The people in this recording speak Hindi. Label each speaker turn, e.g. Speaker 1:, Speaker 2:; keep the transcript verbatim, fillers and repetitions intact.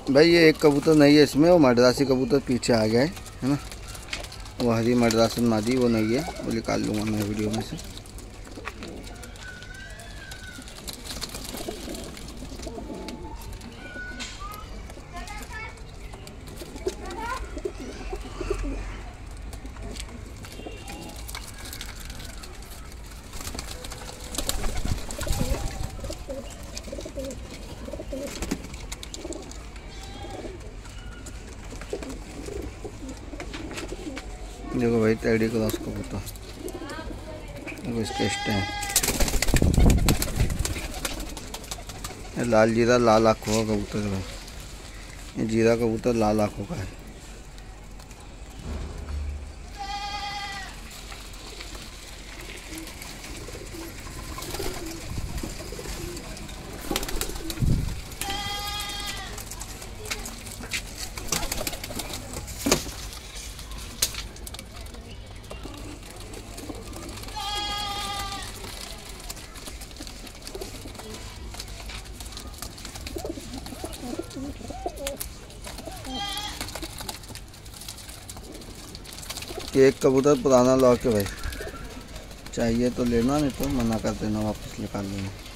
Speaker 1: भाई ये एक कबूतर नहीं है इसमें, वो मद्रासी कबूतर पीछे आ गया है है ना। वो हरी मद्रासन मादी वो नहीं है, वो निकाल लूँगा मैं वीडियो में से। देखो भाई टेडी क्रॉस कबूतर, देखो इसके स्टैंड, लाल जीरा लाल आँखों का कबूतर है भाई। ये जीरा कबूतर लाल आँखों का है। ये एक कबूतर पुराना लॉक है भाई, चाहिए तो लेना, नहीं तो मना कर देना, वापस निकाल लेना।